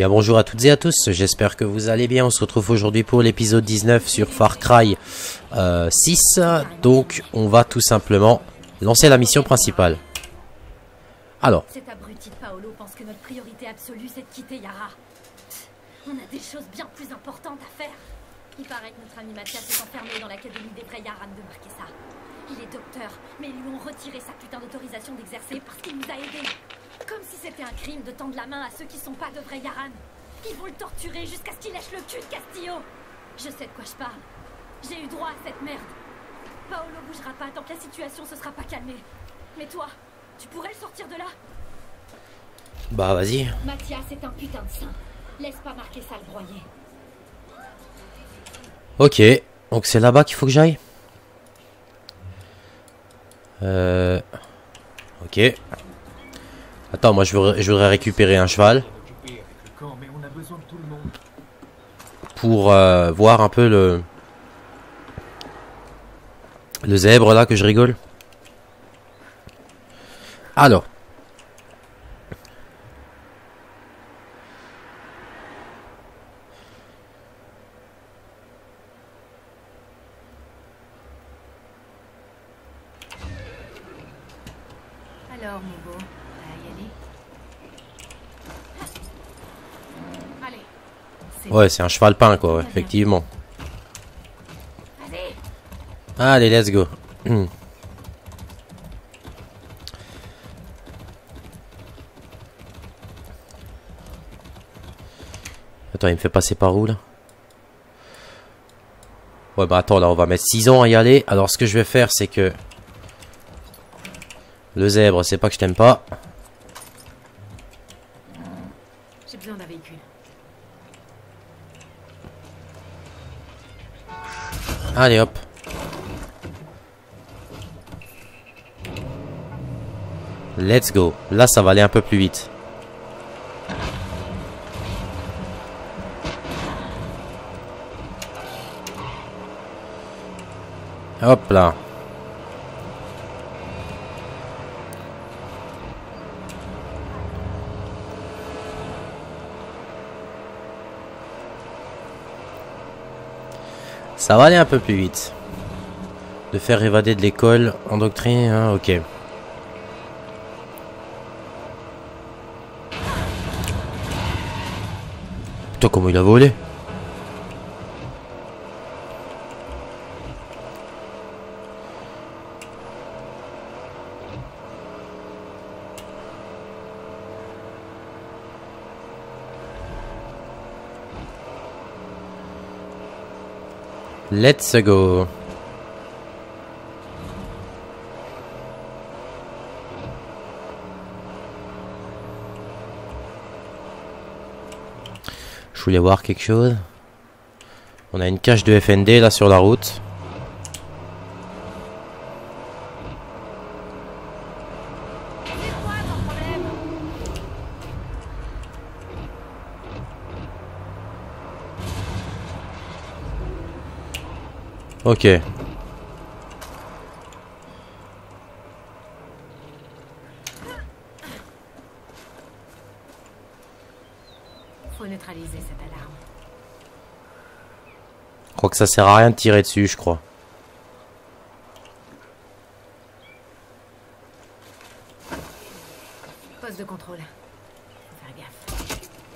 bien bonjour à toutes et à tous, j'espère que vous allez bien. On se retrouve aujourd'hui pour l'épisode 19 sur Far Cry 6. Donc on va tout simplement lancer la mission principale. Alors. Cet abruti de Paolo pense que notre priorité absolue c'est de quitter Yara. On a des choses bien plus importantes à faire. Il paraît que notre ami Mathias est enfermé dans l'académie des vrais Yaran de Marquesa. Il est docteur, mais ils lui ont retiré sa putain d'autorisation d'exercer parce qu'il nous a aidés. Comme si c'était un crime de tendre la main à ceux qui sont pas de vrais Yaran. Ils vont le torturer jusqu'à ce qu'il lèche le cul de Castillo. Je sais de quoi je parle. J'ai eu droit à cette merde. Paolo bougera pas tant que la situation se sera pas calmée. Mais toi, tu pourrais le sortir de là? Bah vas-y. Mathias est un putain de saint. Laisse pas marquer ça le broyer. Ok, donc c'est là-bas qu'il faut que j'aille. Ok. Attends, moi je voudrais récupérer un cheval. Pour voir un peu le zèbre là que je rigole. Alors. Alors, mon beau, à y aller? Allez. Ouais, c'est un cheval peint quoi, ouais, effectivement. Vas-y. Allez, let's go. Attends, il me fait passer par où là? Ouais, bah attends, là on va mettre 6 ans à y aller. Alors ce que je vais faire, c'est que le zèbre, c'est pas que je t'aime pas. J'ai besoin d'un véhicule. Allez hop. Let's go. Là ça va aller un peu plus vite. Hop là. Ça va aller un peu plus vite. De faire évader de l'école, endoctriner, hein, ok. Putain, comment il a volé? Let's go. Je voulais voir quelque chose. On a une cache de FND là sur la route. Ok. Faut neutraliser cette alarme. Je crois que ça sert à rien de tirer dessus, je crois. Poste de contrôle. Faut faire gaffe.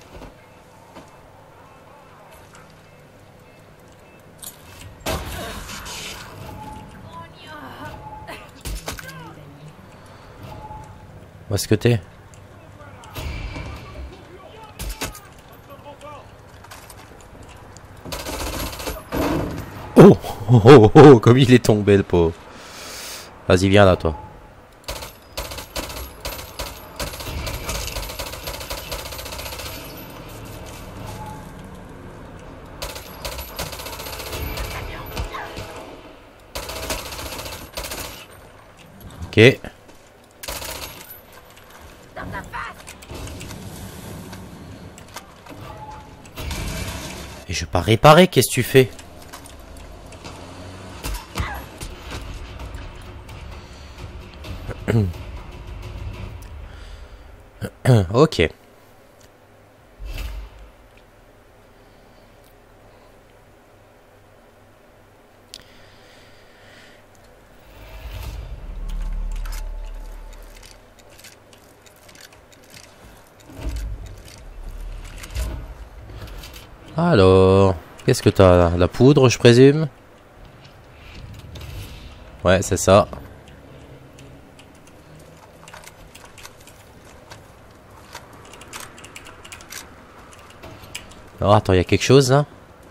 Où est-ce que t'es? Oh, oh, oh, oh, comme il est tombé le pauvre. Vas-y, viens là, toi. Ok. Et je vais pas réparer, qu'est-ce que tu fais? Ok. Alors, qu'est-ce que t'as? La poudre, je présume? Ouais, c'est ça. Oh, attends, il y a quelque chose là?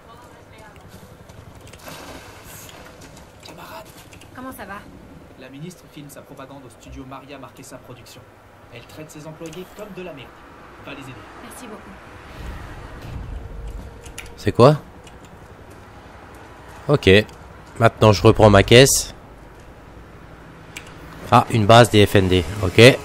Camarade, Comment ça va? la ministre filme sa propagande au studio Maria Marquesa Production. Elle traite ses employés comme de la merde. Va les aider. Merci beaucoup. C'est quoi? Ok. Maintenant, je reprends ma caisse. Ah, une base des FND. Ok.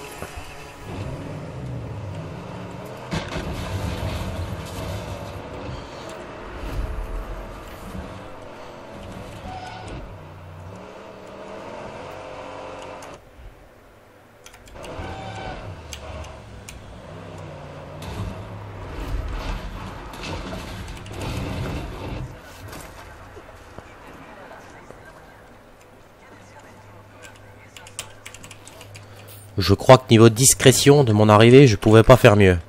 Je crois que niveau discrétion de mon arrivée, je pouvais pas faire mieux.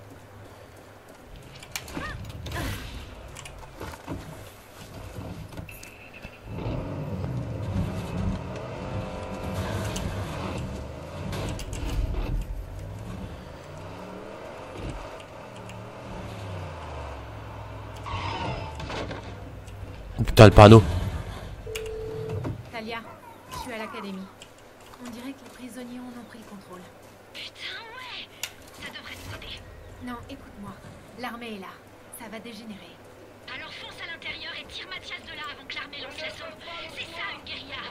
Oh, putain, le panneau. Talia, je suis à l'académie. On dirait que les prisonniers en ont pris le contrôle. Putain, ouais! Ça devrait nous aider. Non, écoute-moi. L'armée est là. Ça va dégénérer. Alors fonce à l'intérieur et tire Mathias de là avant que l'armée lance l'assaut. C'est ça, une guérilla.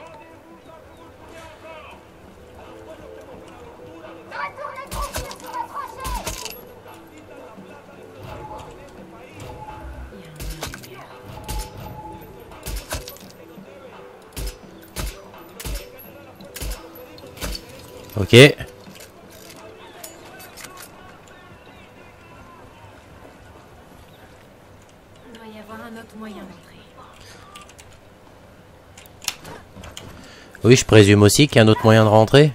Ok. Il doit y avoir un autre moyen d'entrer. Oui, je présume aussi qu'il y a un autre moyen de rentrer.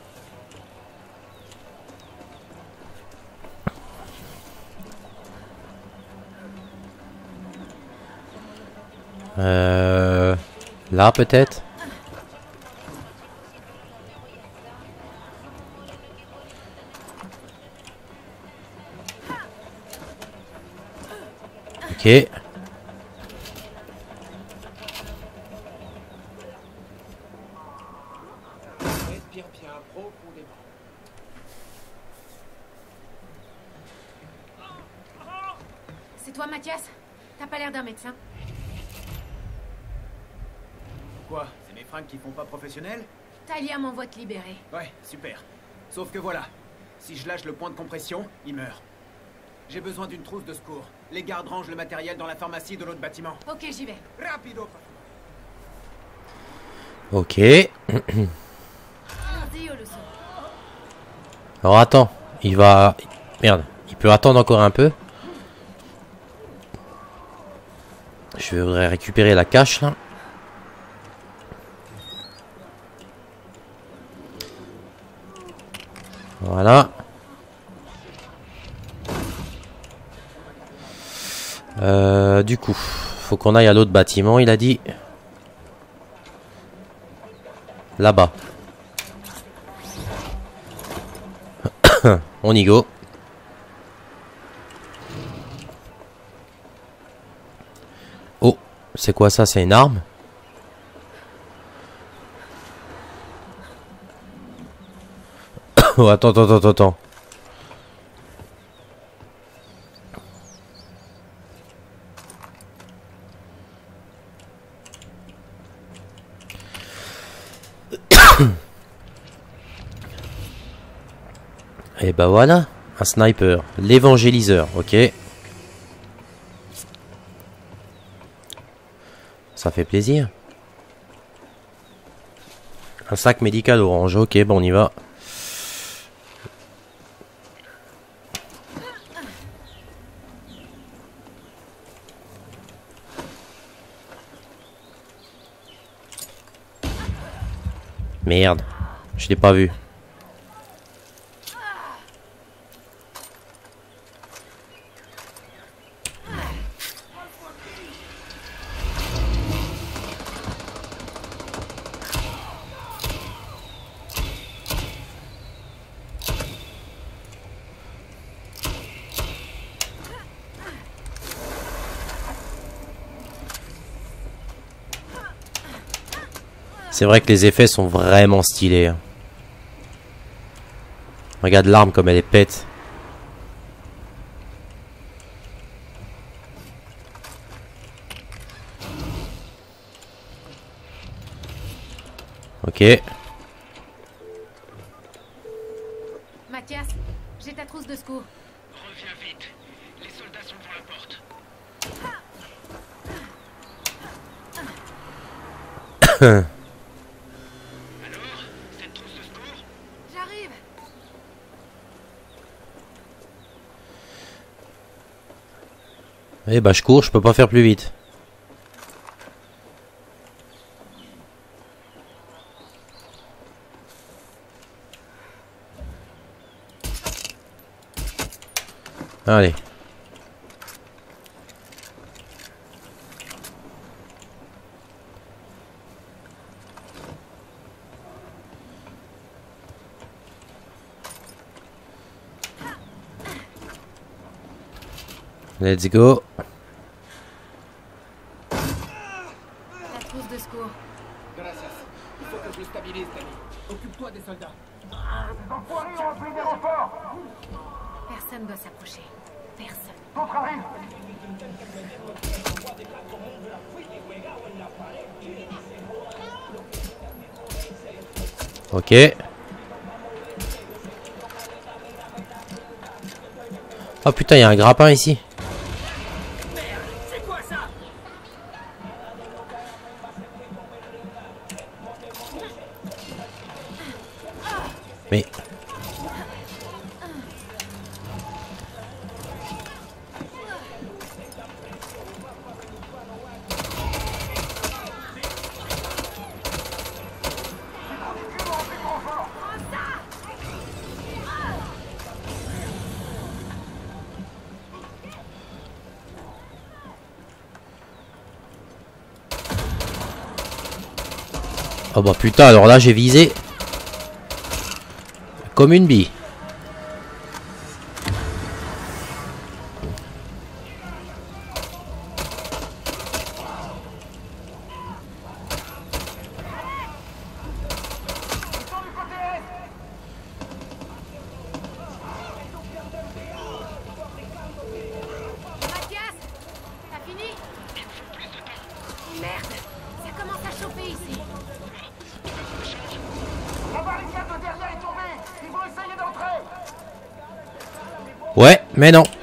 Là peut-être. Ok. Respire bien profondément. C'est toi, Mathias? T'as pas l'air d'un médecin. Quoi? C'est mes fringues qui font pas professionnel? Talia m'envoie te libérer. Ouais, super. Sauf que voilà. Si je lâche le point de compression, il meurt. J'ai besoin d'une trousse de secours. Les gardes rangent le matériel dans la pharmacie de l'autre bâtiment. Ok, j'y vais. Rapido! Ok. Allons-y, Oloso. Alors attends, il va... Merde, il peut attendre encore un peu. Je voudrais récupérer la cache là. Voilà. Du coup, faut qu'on aille à l'autre bâtiment, il a dit. Là-bas. On y go. Oh, c'est quoi ça? C'est une arme? Oh, attends. Et bah voilà, un sniper, l'évangéliseur, ok. Ça fait plaisir. Un sac médical orange, ok, bon on y va. Merde, je l'ai pas vu. C'est vrai que les effets sont vraiment stylés. Hein. Regarde l'arme comme elle est pète. Ok. Mathias, j'ai ta trousse de secours. Reviens vite. Les soldats sont devant la porte. Alors, cette trousse de secours? J'arrive. Eh bah je cours, je peux pas faire plus vite. Allez. Let's go. La trousse de secours. Gracias. Il faut que je le stabilise, Danny. Occupe-toi des soldats. Personne doit s'approcher. Personne. Ok. Oh putain, il y a un grappin ici. C'est quoi ça? Mais... Oh bah putain, alors là j'ai visé comme une bille. Mathias, t'as fini? Merde, ça commence à chauffer ici. La barricade de derrière est tombée. Ils vont essayer d'entrer. Ouais, mais non.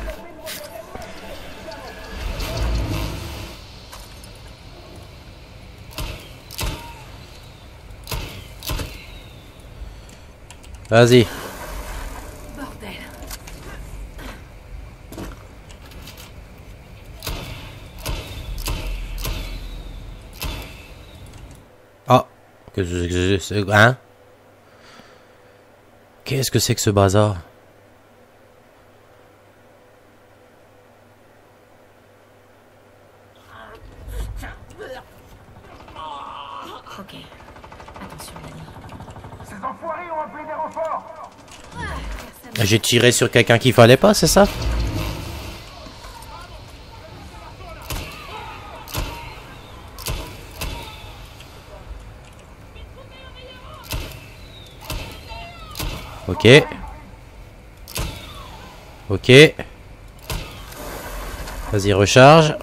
Vas-y. Bordel. Ah. Qu'est-ce que c'est? Hein? Qu'est-ce que c'est que ce bazar? Ok. Attention, Danny. Ces enfoirés ont appelé des renforts. Personne. J'ai tiré sur quelqu'un qu'il fallait pas, c'est ça? Ok. Ok. Vas-y, recharge.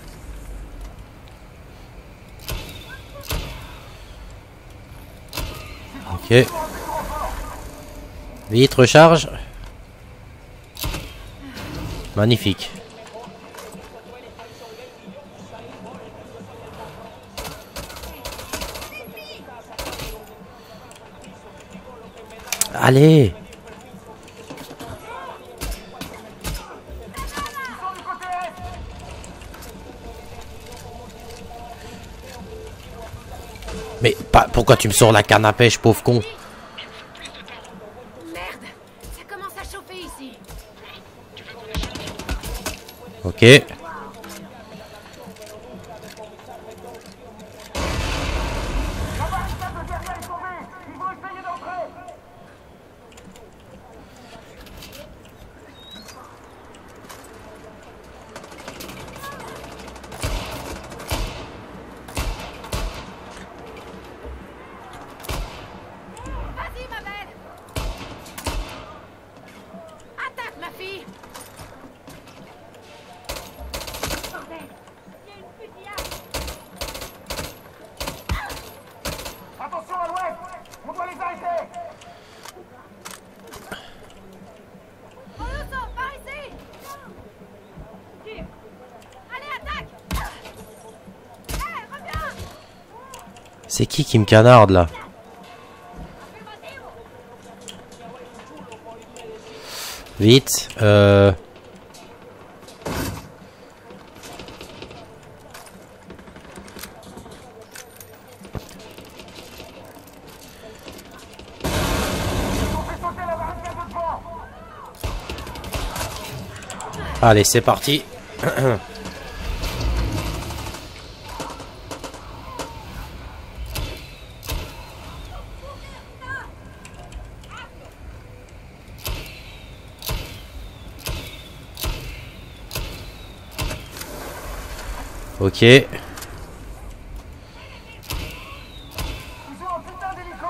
Ok. Vite, recharge. Magnifique. Allez. Mais pourquoi tu me sors la canne à pêche, pauvre con? Merde, ça commence à chauffer ici. Ok. Ils vont essayer d'entrer. C'est qui me canarde là? Vite. Allez, c'est parti. Ok. Ils ont un putain d'hélico.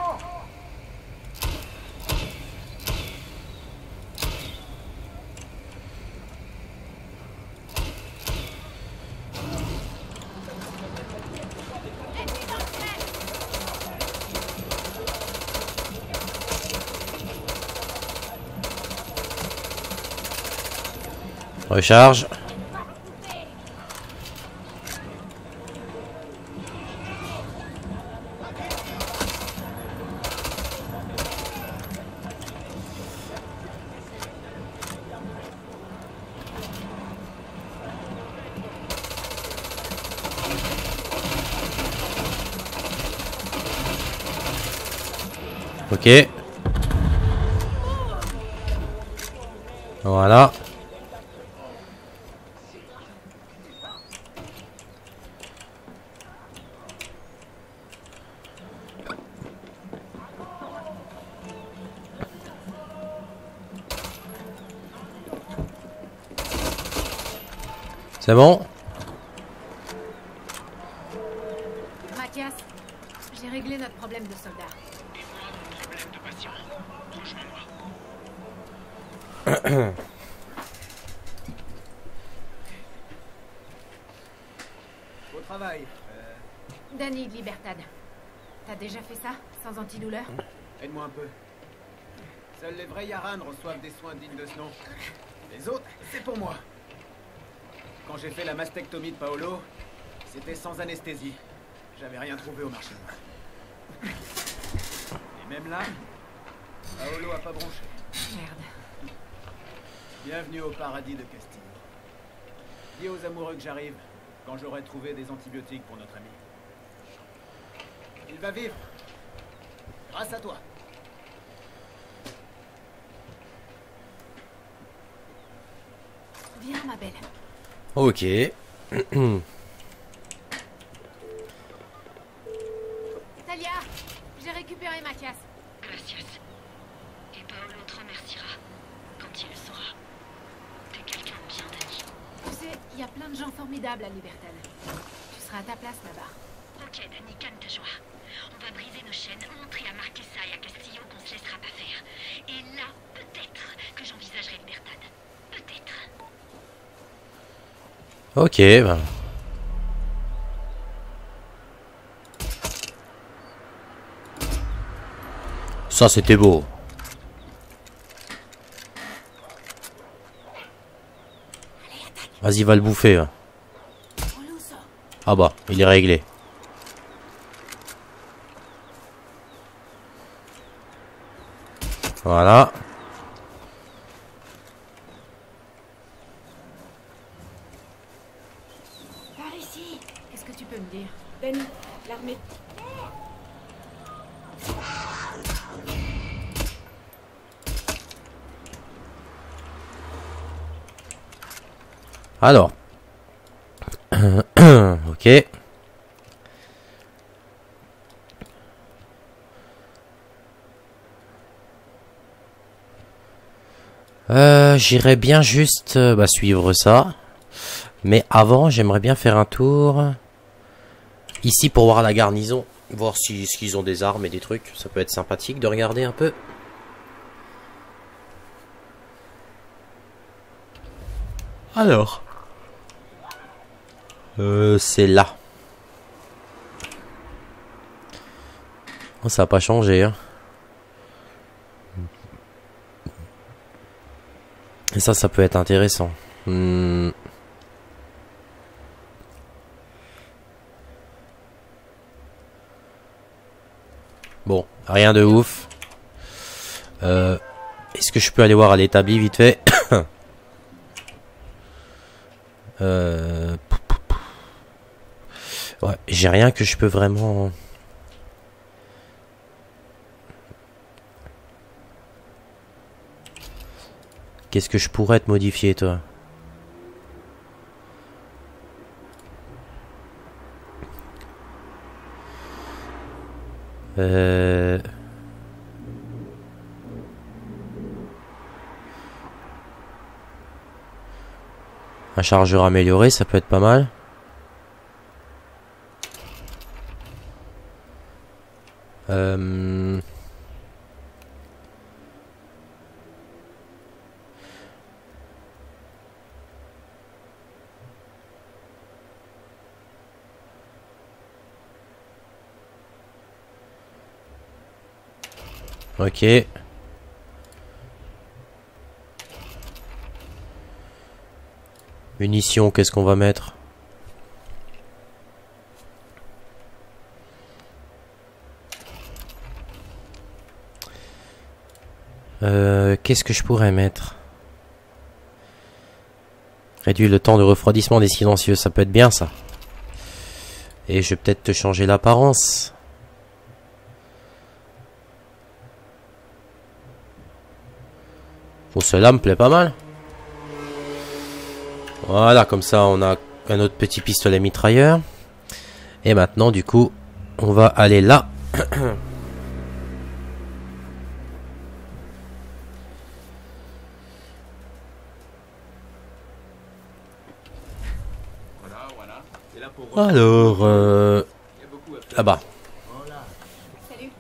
Recharge. Ok. Voilà. C'est bon? Mathias, j'ai réglé notre problème de soldat. Au travail. Danny de Libertad. T'as déjà fait ça, sans antidouleur? Aide-moi un peu. Seuls les vrais Yaran reçoivent des soins dignes de ce nom. Les autres, c'est pour moi. Quand j'ai fait la mastectomie de Paolo, c'était sans anesthésie. J'avais rien trouvé au marché noir. Et même là, Paolo a pas bronché. Merde. Bienvenue au paradis de Castillo. Dis aux amoureux que j'arrive quand j'aurai trouvé des antibiotiques pour notre ami. Il va vivre. Grâce à toi. Viens, ma belle. Ok. Talia, j'ai récupéré Mathias. Gracias. Et Paolo te remerciera quand il le saura. T'es quelqu'un de bien, Danny. Tu sais, il y a plein de gens formidables à Libertad. Tu seras à ta place là-bas. Ok, Danny, calme ta joie. On va briser nos chaînes, montrer à Marquesa et à Castillo qu'on se laissera pas faire. Et là, peut-être que j'envisagerai Libertad. Peut-être. Ok, ben. Ça, c'était beau. Vas-y, va le bouffer. Hein. Ah bah, il est réglé. Voilà. Par ici. Qu'est-ce que tu peux me dire? Danny, l'armée. Alors. Ok. J'irais bien juste suivre ça. Mais avant, j'aimerais bien faire un tour ici pour voir la garnison. Voir si qu'ils ont des armes et des trucs. Ça peut être sympathique de regarder un peu. Alors. C'est là. Oh, ça n'a pas changé, hein. Et ça peut être intéressant. Bon, rien de ouf. Est-ce que je peux aller voir à l'établi vite fait? Ouais, j'ai rien que je peux vraiment... Qu'est-ce que je pourrais te modifier, toi? Un chargeur amélioré, ça peut être pas mal. Ok. Munitions, qu'est-ce qu'on va mettre? Qu'est-ce que je pourrais mettre? Réduire le temps de refroidissement des silencieux, ça peut être bien ça. Et je vais peut-être te changer l'apparence. Bon, cela me plaît pas mal. Voilà, comme ça on a un autre petit pistolet mitrailleur. Et maintenant du coup, on va aller là. Alors, là-bas. Salut.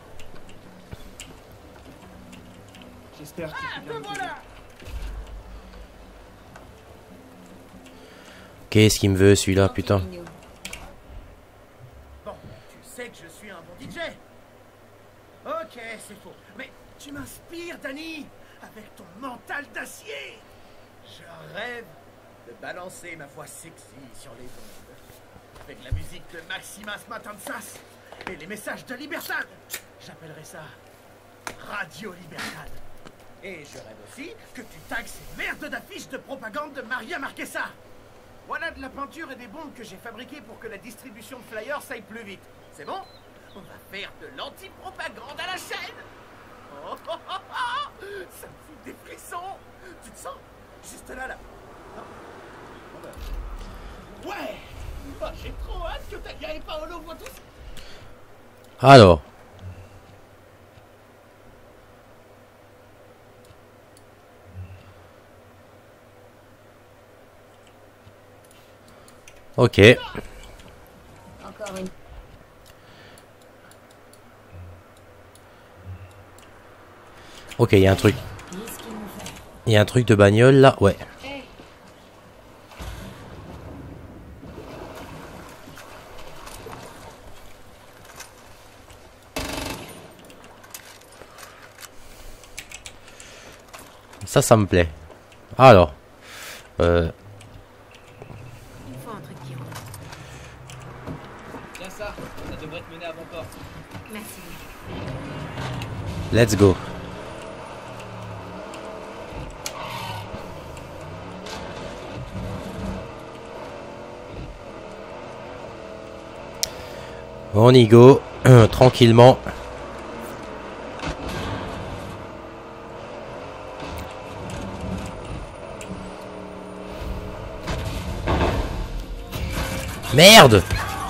J'espère que tu viens de t'aider. Qu'est-ce qu'il me veut celui-là, putain? Bon, tu sais que je suis un bon DJ. Ok, c'est faux. Mais tu m'inspires, Danny, avec ton mental d'acier. Je rêve de balancer ma voix sexy sur les ondes. Avec la musique de Maximas Matanzas et les messages de Libertad. J'appellerais ça Radio Libertad. Et je rêve aussi que tu tagues ces merdes d'affiches de propagande de Maria Marquesa. Voilà de la peinture et des bombes que j'ai fabriquées pour que la distribution de flyers aille plus vite. C'est bon? On va faire de l'anti-propagande à la chaîne. Oh, oh, oh, oh. Ça me fout des frissons. Tu te sens? Juste là, là. Non? Bon, ben. Ouais. Oh, j'ai trop hâte que Talia et Paolo voient tout ça. Alors. Ok. Encore une. Ok, il y a un truc. Il y a un truc de bagnole là, ouais. Ça me plaît. Alors. Il faut un truc qui roule. Bien ça devrait te mener à bon port. Merci. Let's go. On y go, tranquillement. Merde!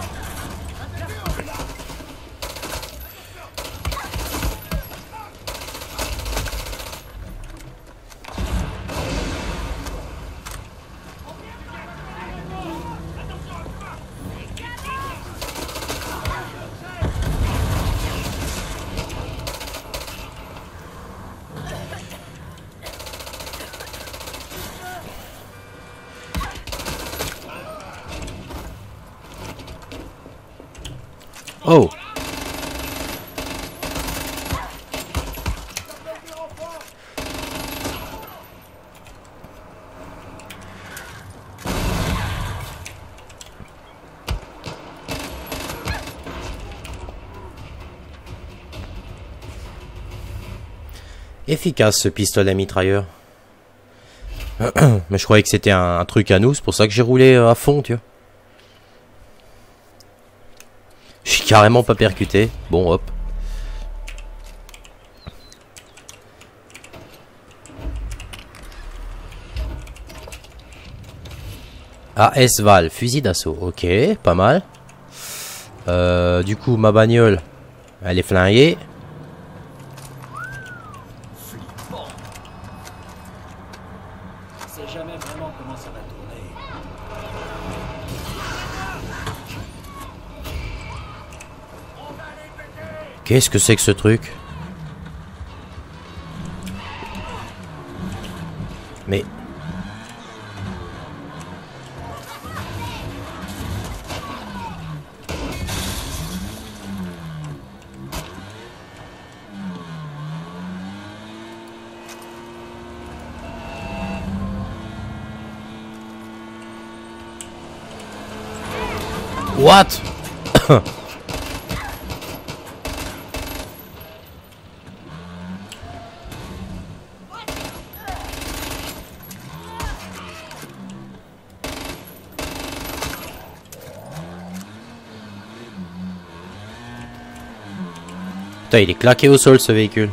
Oh! Efficace ce pistolet mitrailleur. Mais je croyais que c'était un truc à nous, c'est pour ça que j'ai roulé à fond, tu vois. Je suis carrément pas percuté. Bon, hop. AS Val, fusil d'assaut. Ok, pas mal. Du coup, ma bagnole, elle est flinguée. C'est jamais vraiment comment ça va tourner. Qu'est-ce que c'est que ce truc? Mais... What? Putain, il est claqué au sol ce véhicule.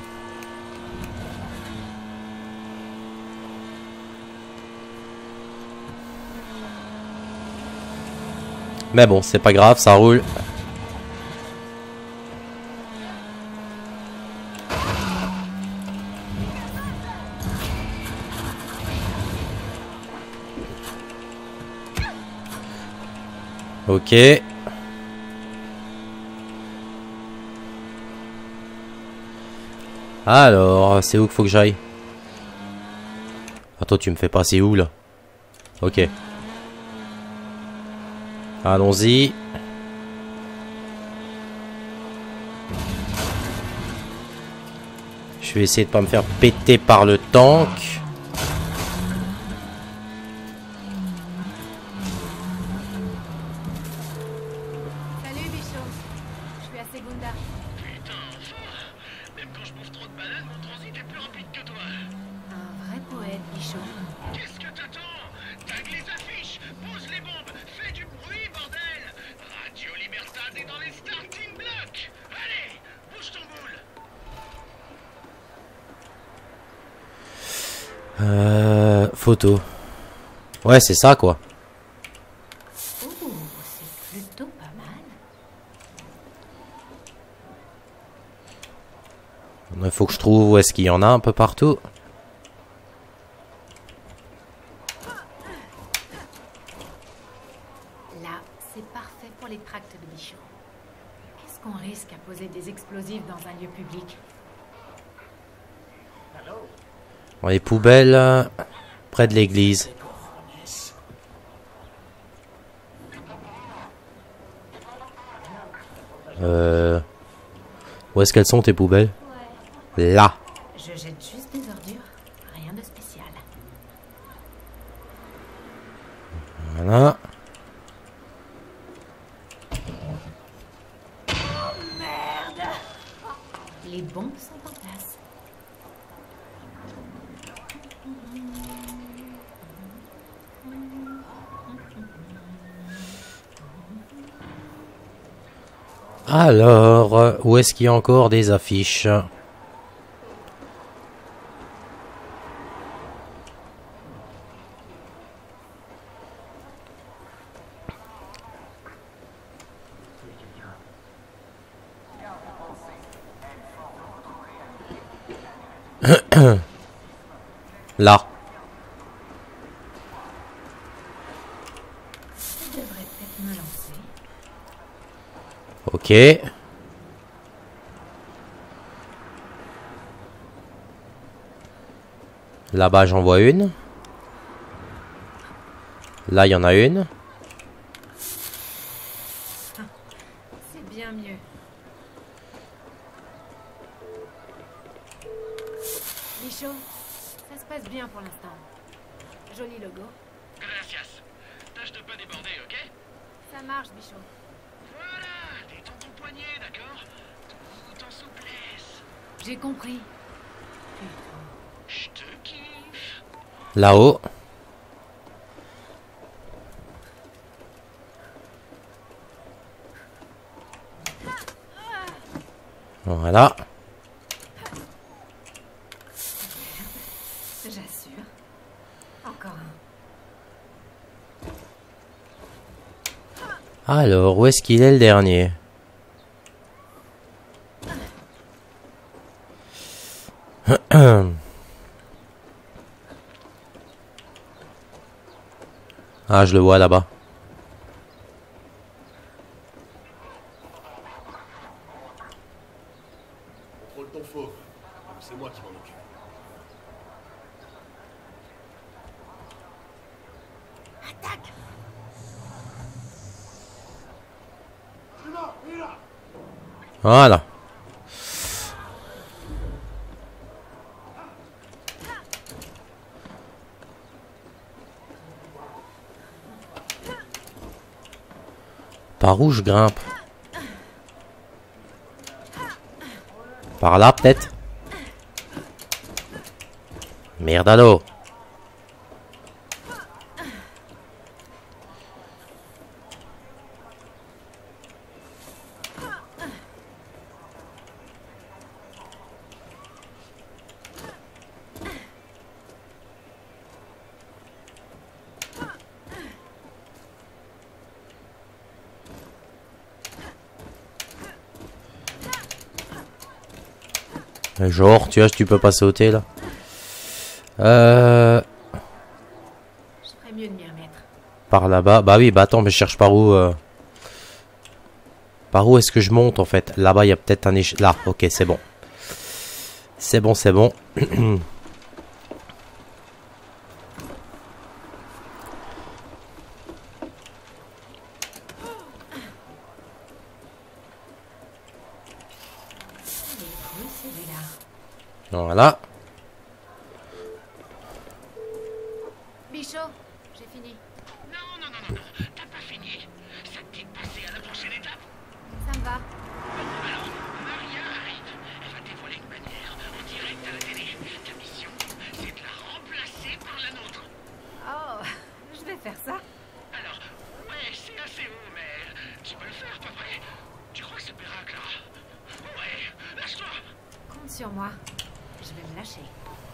Mais bon, c'est pas grave, ça roule. Ok. Alors, c'est où qu'il faut que j'aille? Attends, tu me fais passer où là? Ok. Allons-y. Je vais essayer de pas me faire péter par le tank. Salut Bichot, je suis à Segunda. Putain, enfin. Même quand je bouffe trop de bananes, mon transit est plus rapide que toi. Un vrai poète, Bichot. Qu'est-ce que t'attends? Tag les affiches, pose les bombes, fais du bruit, bordel. Radio Libertad est dans les starting blocks. Allez, bouge ton boule. Photo. Ouais, c'est ça quoi. Oh, c'est plutôt pas mal. Il faut que je trouve où est-ce qu'il y en a un peu partout. Là, c'est parfait pour les tracts de Bichot. Qu'est-ce qu'on risque à poser des explosifs dans un lieu public? Dans les poubelles près de l'église. Où est-ce qu'elles sont tes poubelles? Là. Je jette juste des ordures, rien de spécial. Voilà. Les bombes sont en place. Alors, où est-ce qu'il y a encore des affiches? Là. Je devrais peut-être me lancer. Ok. Là-bas, j'en vois une. Là, il y en a une. C'est bien mieux. Bichot, ça se passe bien pour l'instant. Joli logo. Gracias. Tâche de pas déborder, ok? Ça marche, Bichot. Voilà, détends ton poignet, d'accord? Tout en souplesse. J'ai compris. Je te kiffe. Là-haut. Voilà. J'assure. Encore un. Alors, où est-ce qu'il est le dernier? Ah, je le vois là-bas. Contrôle ton faux. C'est moi qui m'en occupe. Voilà. Par où je grimpe? Par là, peut-être? Merde à l'eau. Genre, tu vois, tu peux pas sauter là. Je ferais mieux de m'y remettre. Par là-bas. Bah oui, bah attends, mais je cherche par où. Par où est-ce que je monte en fait? Là-bas, il y a peut-être un échelle. Là, ok, c'est bon. C'est bon, c'est bon. Voilà. Bichot, j'ai fini. Non, t'as pas fini. Ça te dit de passer à la prochaine étape? Ça me va. Alors, Maria arrive. Elle va dévoiler une manière en direct à la télé. Ta mission, c'est de la remplacer par la nôtre. Oh, je vais faire ça. Alors, ouais, c'est assez haut, mais tu peux le faire, pas vrai? Tu crois que ça paiera, Clara? Ouais, lâche-toi. Compte sur moi. Je vais me lâcher.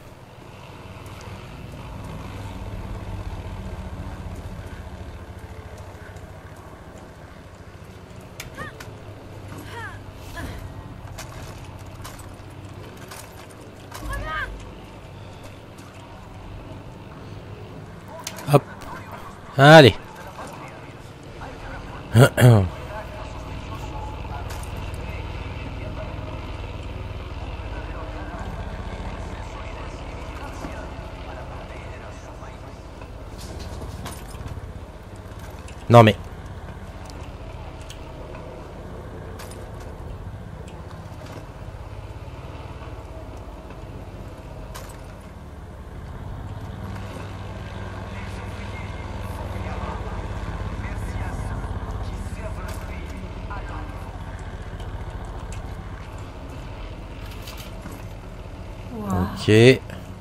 Hop. Allez. Non mais. Ok.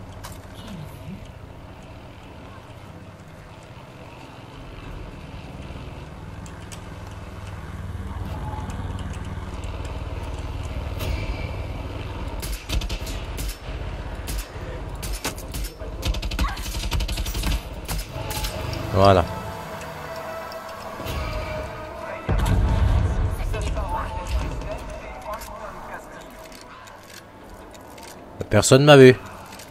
Voilà. Personne m'a vu.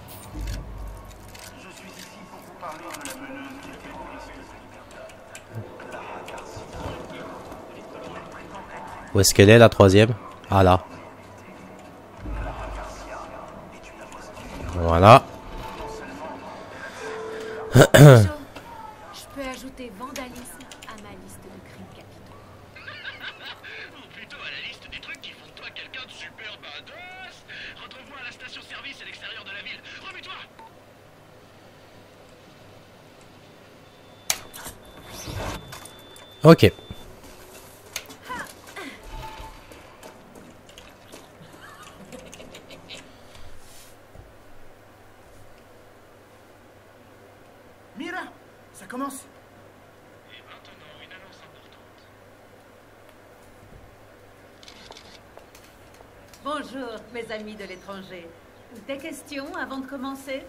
Où est-ce qu'elle est, la troisième? Ah là. Voilà. Bichot, je peux ajouter vandalisme à ma liste de crimes capitaux. Ou plutôt à la liste des trucs qui font de toi quelqu'un de super badass. Retrouve-moi à la station-service à l'extérieur de la ville. Remue-toi. Ok. Bonjour, mes amis de l'étranger. Des questions avant de commencer?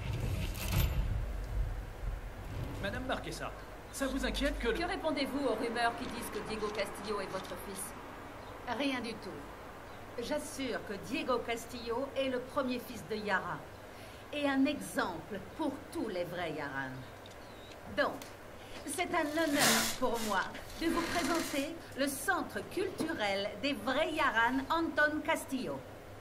Madame Marquesa, ça vous inquiète que... Que répondez-vous aux rumeurs qui disent que Diego Castillo est votre fils? Rien du tout. J'assure que Diego Castillo est le premier fils de Yara. Et un exemple pour tous les vrais Yaran. Donc, c'est un honneur pour moi de vous présenter le centre culturel des vrais Yaran Anton Castillo.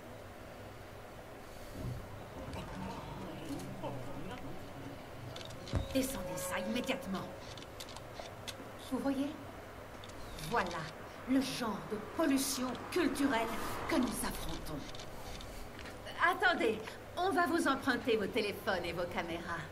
Descendez ça immédiatement. Vous voyez? Voilà le genre de pollution culturelle que nous affrontons. Attendez, on va vous emprunter vos téléphones et vos caméras.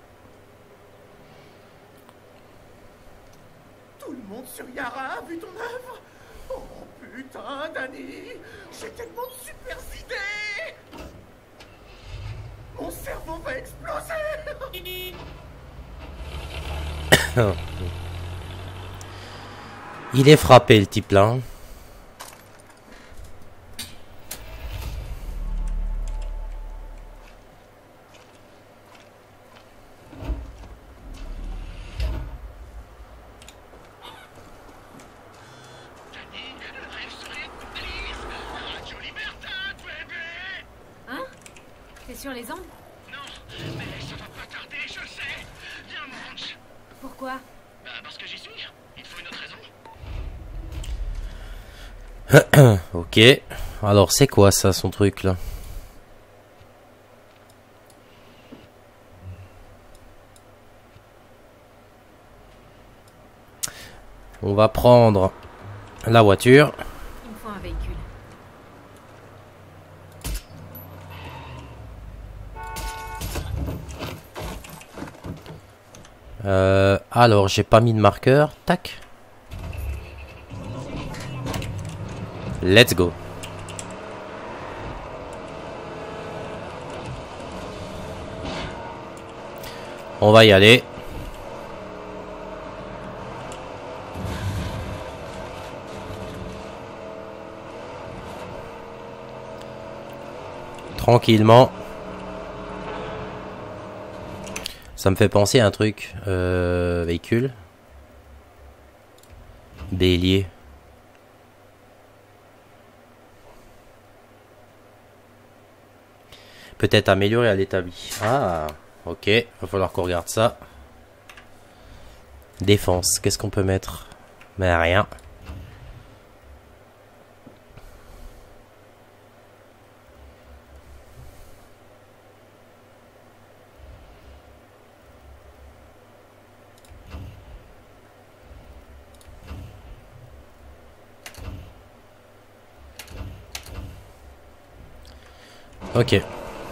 Tout le monde sur Yara a vu ton œuvre. Oh putain, Danny, j'ai tellement de super idées. Mon cerveau va exploser. Il est frappé, le type là. Hein? T'es sur les ondes? Non, mais ça va pas tarder, je le sais. Viens, mon ranch. Pourquoi? Bah, parce que j'y suis. Il te faut une autre raison. Ok. Alors, c'est quoi ça, son truc là? On va prendre la voiture. Il me faut un véhicule. Alors, j'ai pas mis de marqueur. Tac. Let's go. On va y aller. Tranquillement. Ça me fait penser à un truc. Véhicule. Bélier. Peut-être améliorer à l'établi. Ah, ok. Va falloir qu'on regarde ça. Défense. Qu'est-ce qu'on peut mettre? Mais rien. Ok.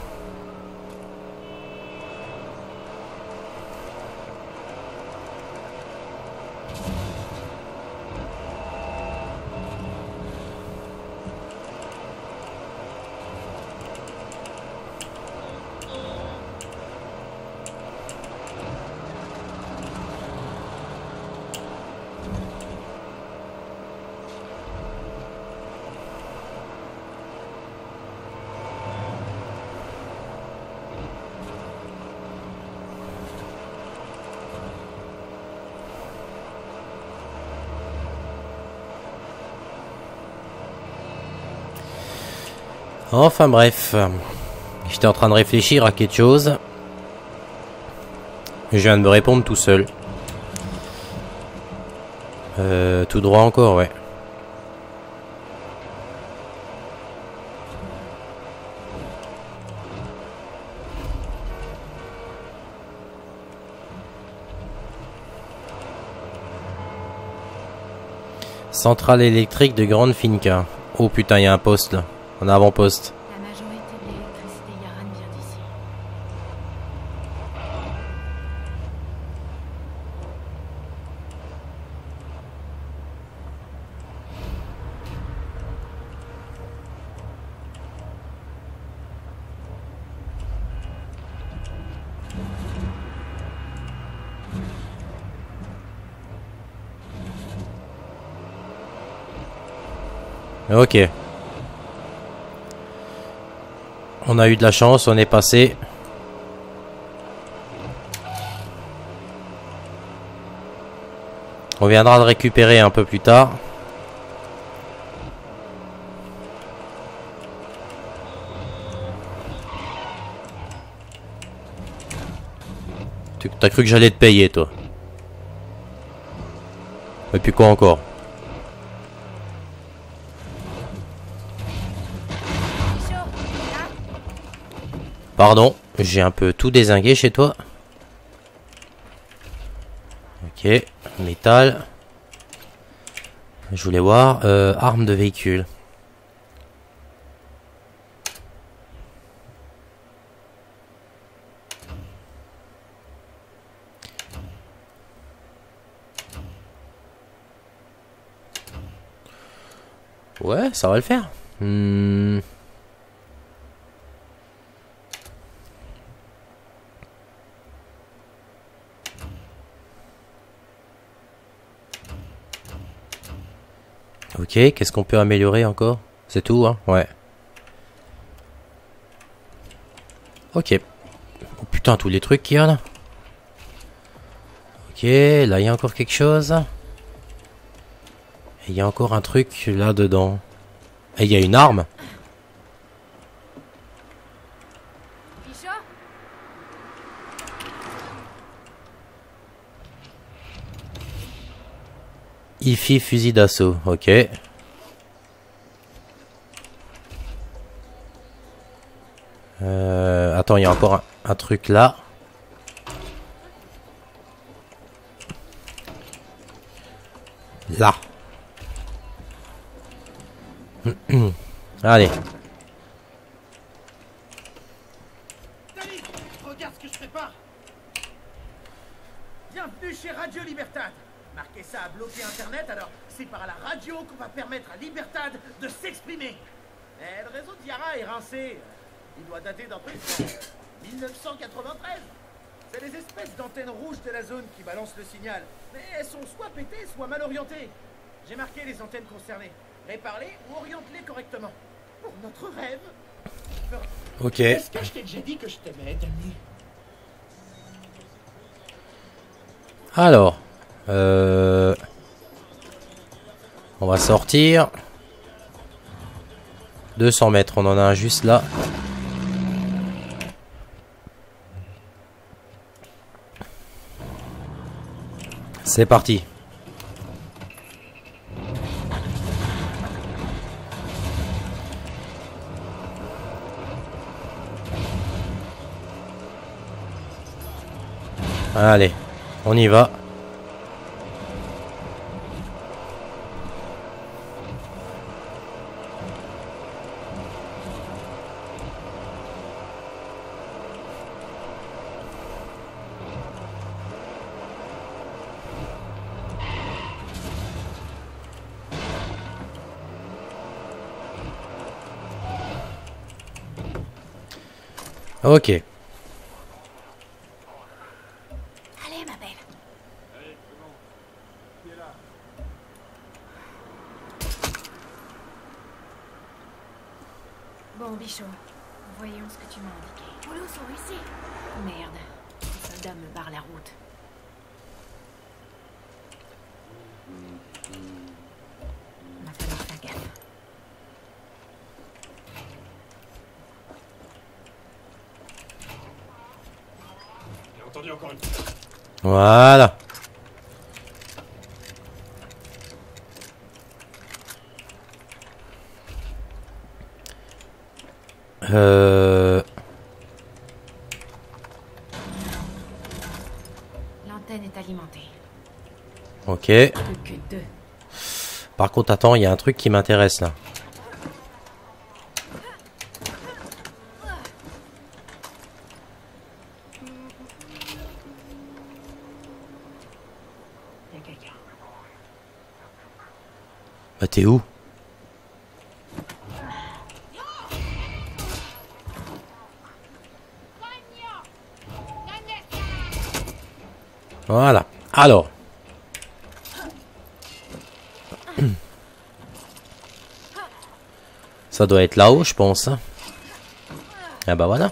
Enfin bref, j'étais en train de réfléchir à quelque chose. Je viens de me répondre tout seul. Tout droit encore, ouais. Centrale électrique de Grande Finca. Oh putain, il y a un poste là. En avant-poste. La majorité de l'électricité Yaran vient d'ici. Ok. On a eu de la chance, on est passé. On viendra le récupérer un peu plus tard. T'as cru que j'allais te payer, toi? Et puis quoi encore? Pardon, j'ai un peu tout dézingué chez toi. Ok, métal. Je voulais voir, armes de véhicule. Ouais, ça va le faire. Ok, qu'est-ce qu'on peut améliorer encore? C'est tout, hein? Ouais. Ok. Oh putain, tous les trucs qu'il y a là. Ok, là il y a encore quelque chose. Il y a encore un truc là-dedans. Et il y a une arme. IFI fusil d'assaut, ok. Attends, il y a encore un truc là. Là. Allez. Danny, regarde ce que je prépare. Bienvenue chez Radio Libertad. Marquesa a bloqué Internet, alors c'est par la radio qu'on va permettre à Libertad de s'exprimer. Mais le réseau de Yara est rincé. Il doit dater d'un truc de 1993. C'est les espèces d'antennes rouges de la zone qui balancent le signal. Mais elles sont soit pétées, soit mal orientées. J'ai marqué les antennes concernées. Répare-les ou oriente-les correctement. Pour notre rêve. Ok. Est-ce que je t'ai déjà dit que je t'aimais, Danny? Alors. On va sortir. 200 mètres, on en a un juste là. C'est parti. Allez, on y va. Ok. Allez, ma belle. Bon, Bichot, voyons ce que tu m'as indiqué. Polo sont ici. Merde, les soldats me barrent la route. Va falloir faire gaffe. J'ai entendu encore une fois. Voilà. L'antenne est alimentée. Ok. Plus que 2. Par contre, attends, il y a un truc qui m'intéresse là. Il y a quelqu'un. Bah t'es où? Voilà. Alors. Ça doit être là-haut, je pense. Ah bah voilà.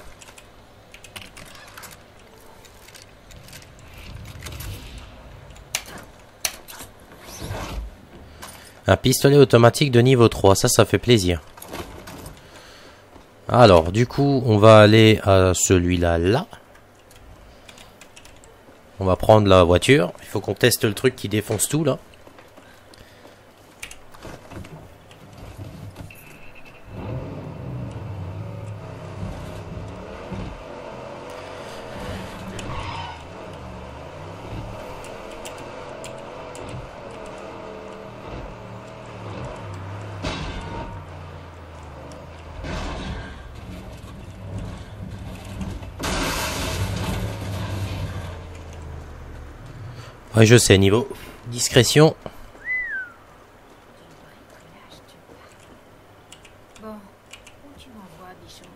Un pistolet automatique de niveau 3, ça fait plaisir. Alors, du coup, on va aller à celui-là, là. On va prendre la voiture. Il faut qu'on teste le truc qui défonce tout, là. Ouais, je sais, niveau discrétion. Bon, où tu m'envoies, Bichot?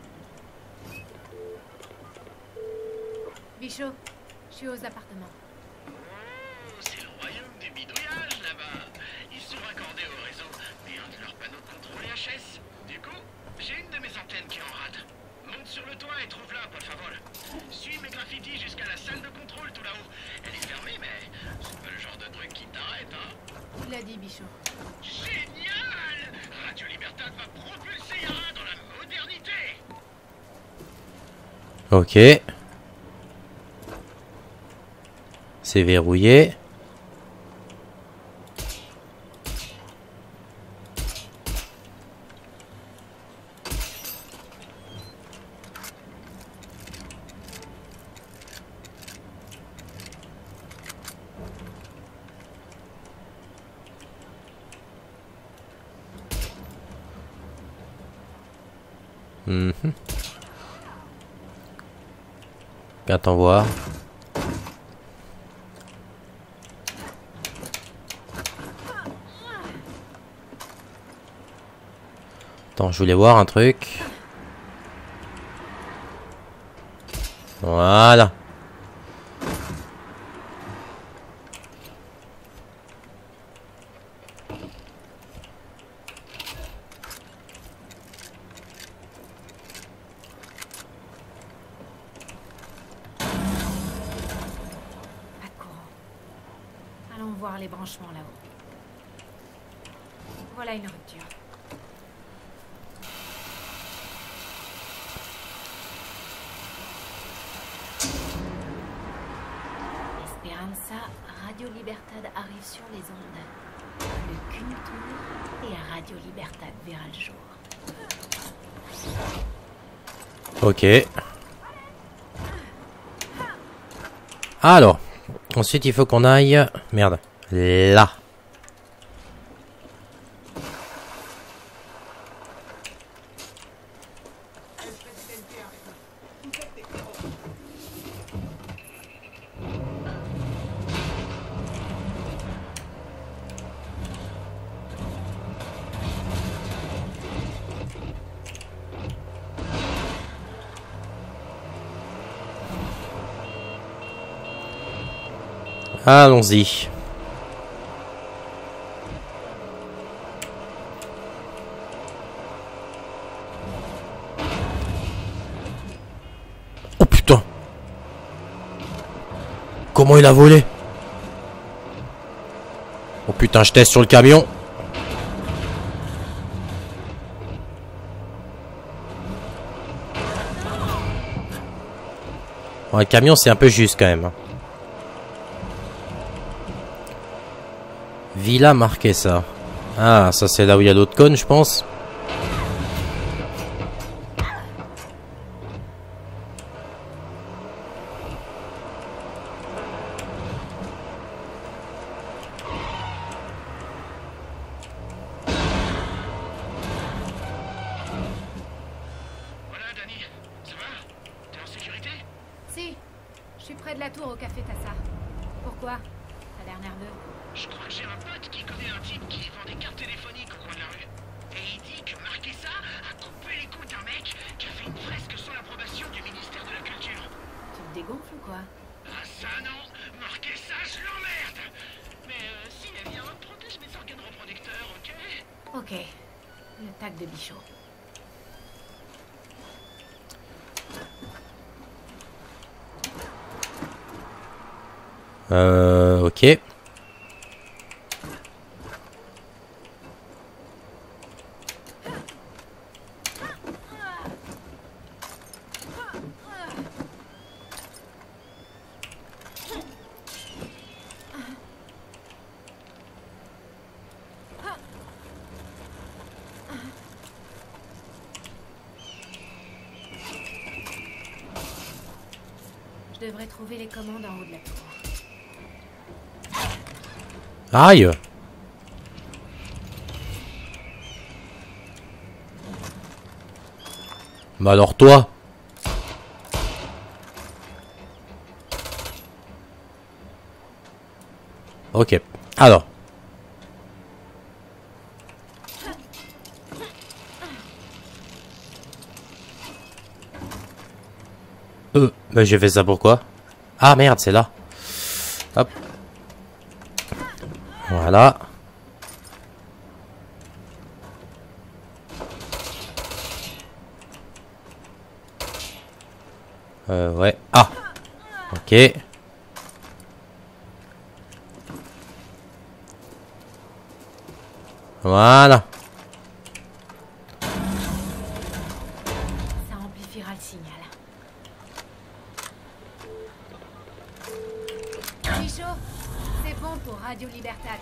Bichot, je suis aux appartements. C'est le royaume du bidouillage là-bas. Ils sont raccordés au réseau, mais un de leurs panneaux de contrôle est HS. Du coup, j'ai une de mes antennes qui est en rade. Monte sur le toit et trouve-la, por favor. Suis mes graffitis jusqu'à la salle de contrôle tout là-haut. Elle est fermée, mais c'est pas le genre de truc qui t'arrête, hein. Tu l'as dit, Bichot. Génial! Radio Libertad va propulser Yara dans la modernité. Ok. C'est verrouillé. Attends voir. Attends, je voulais voir un truc. Voilà. Pas de courant. Allons voir les branchements là-haut. Voilà une rupture. Esperanza, Radio Libertad arrive sur les ondes. Le cul tourne et Radio Libertad verra le jour. Ok. Alors, ensuite il faut qu'on aille... Merde. Là. Allons-y. Oh putain. Comment il a volé? Oh putain, je teste sur le camion. Bon, le camion c'est un peu juste quand même. Villa Marquesa. Ah, ça c'est là où il y a l'autre cône, je pense. Voilà, Danny. Ça va? T'es en sécurité? Si, je suis près de la tour au café Tassa. Pourquoi? T'as l'air nerveux. Je crois que j'ai un pote qui connaît un type qui vend des cartes téléphoniques au coin de la rue. Et il dit que Marquesa a coupé les couilles d'un mec qui a fait une fresque sans l'approbation du ministère de la Culture. Tu te dégonfles ou quoi? Ah ça non! Marquesa, je l'emmerde! Mais si elle vient, protège mes organes reproducteurs, ok? Ok, le tac de Bichot. Ok. Je devrais trouver les commandes en haut de la tour. Aïe. Bah alors toi. Ok. Alors. Bah j'ai fait ça pourquoi? Ah merde, c'est là. Hop. Voilà. Ouais. Ah. Ok. Voilà. Ça amplifiera le signal. Michaud, c'est bon pour Radio Libertad.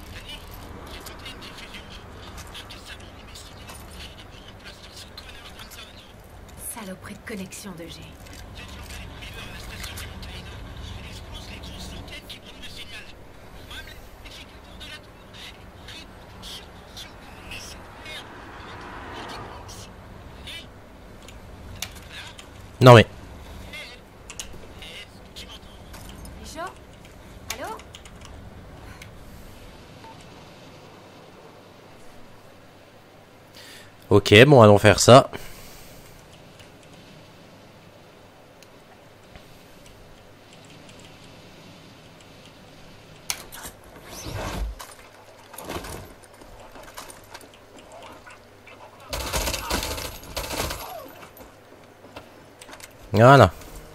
Saloperie de connexion de G. Non mais. Michaud? Allô? Ok, bon, allons faire ça. Voilà.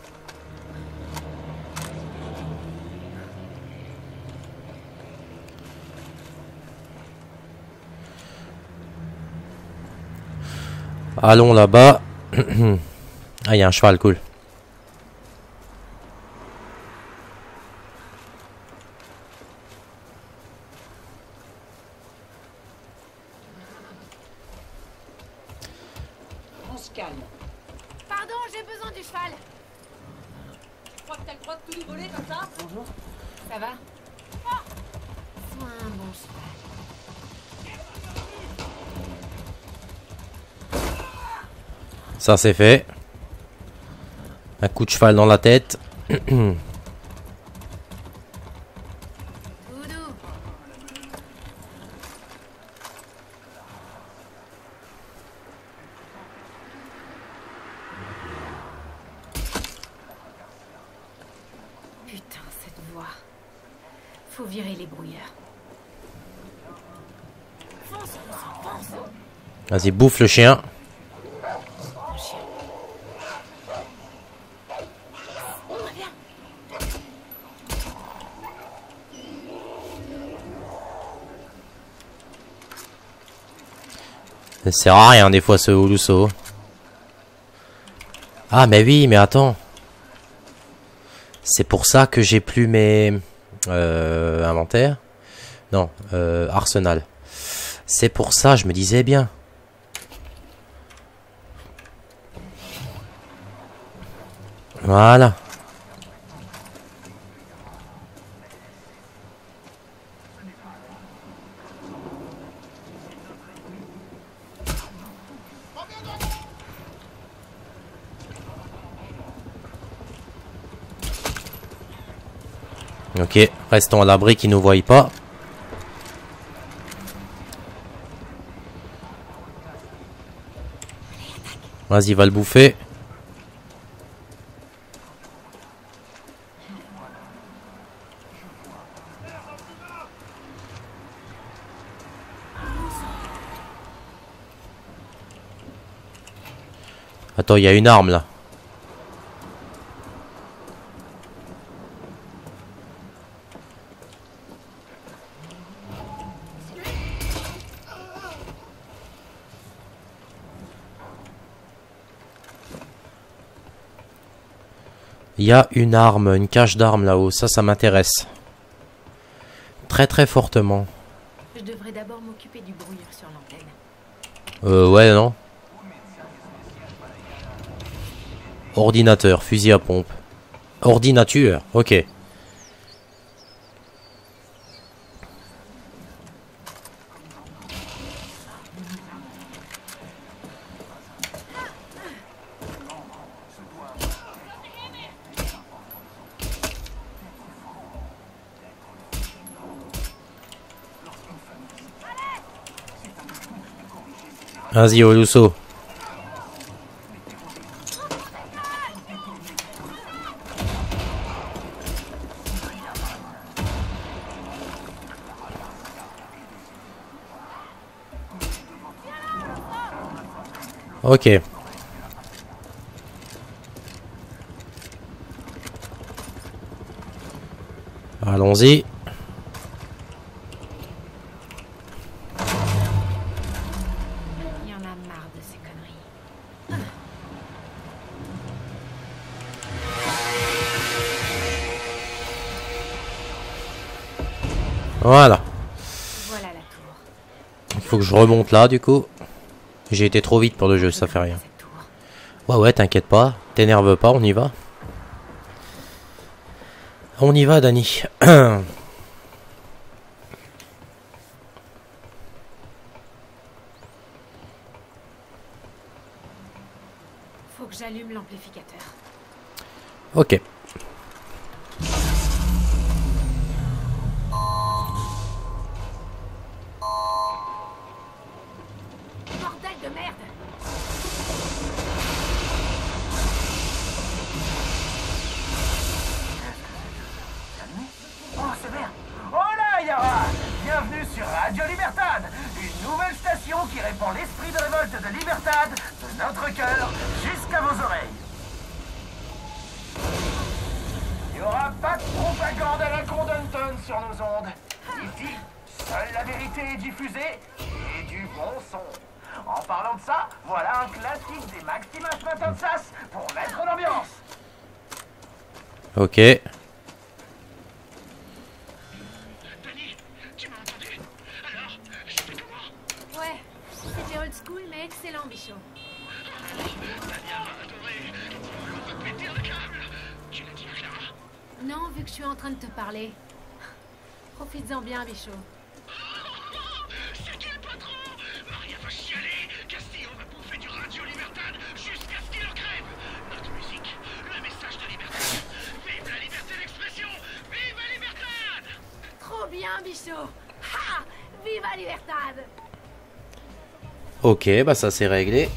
Allons là-bas. Ah, il y a un cheval, cool. On se calme. Pardon, j'ai besoin du cheval. Tu crois que t'as le droit de tout nous voler comme ça? Bonjour. Ça va? Sois un bon cheval. Ça, c'est fait. Un coup de cheval dans la tête. Doudou. Putain, cette voix. Faut virer les brouilleurs. Fonce, fonce, fonce. Vas-y, bouffe le chien. Un chien. Reviens. Ça sert à rien des fois ce Huluso. Ah mais oui, mais attends. C'est pour ça que j'ai plus mes inventaires. Non, arsenal. C'est pour ça, je me disais bien. Voilà. Ok, restons à l'abri qu'ils nous voient pas. Vas-y, va le bouffer. Attends, il y a une arme là. Il y a une arme, une cache d'armes là-haut. Ça m'intéresse. Très très fortement. Je devrais d'abord m'occuper du brouilleur sur l'antenne. Ouais, non. Ordinateur, fusil à pompe. Ordinateur, ok. Vas-y, Oluso. Ok. Allons-y. Il y en a marre de ces conneries. Voilà. Voilà la tour. Il faut que je remonte là, du coup. J'ai été trop vite pour le jeu, ça fait rien. Cette tour. Ouais, t'inquiète pas. T'énerve pas, on y va. On y va, Dani. Faut que j'allume l'amplificateur. Ok. Bordel de merde! Oh, c'est vert. Hola, Yara. Bienvenue sur Radio Libertad, une nouvelle station qui répand l'esprit de révolte de Libertad de notre cœur jusqu'à vos oreilles. Il n'y aura pas de propagande à la Condonton sur nos ondes. Ici, seule la vérité est diffusée et du bon son. En parlant de ça, voilà un classique des Maximas Matanzas pour mettre l'ambiance. Ok. Dani, tu m'as entendu? Alors, je fais comment? Ouais, c'était old school mais excellent, bichot. Dania va adorer. On va péter un câble. Tu l'as dit à Clara? Non, vu que je suis en train de te parler. Profites-en bien, bichot. C'est qui le patron? Maria va chialer. Castillo va bouffer du Radio Libertad jusqu'à ce qu'il en crève. Notre musique, le message de liberté. Vive la liberté d'expression. Vive la Libertad. Trop bien, bichot. Ha! Viva Libertad! Ok, bah ça c'est réglé.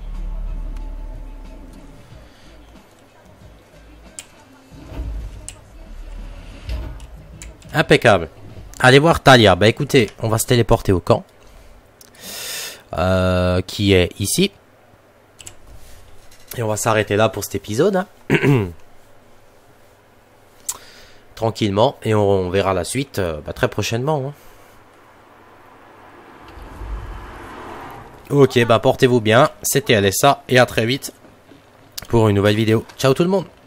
Impeccable. Allez voir Talia. Bah écoutez, on va se téléporter au camp. Qui est ici. Et on va s'arrêter là pour cet épisode. Hein. Tranquillement. Et on verra la suite très prochainement. Hein. Ok, bah portez-vous bien. C'était LSA et à très vite pour une nouvelle vidéo. Ciao tout le monde.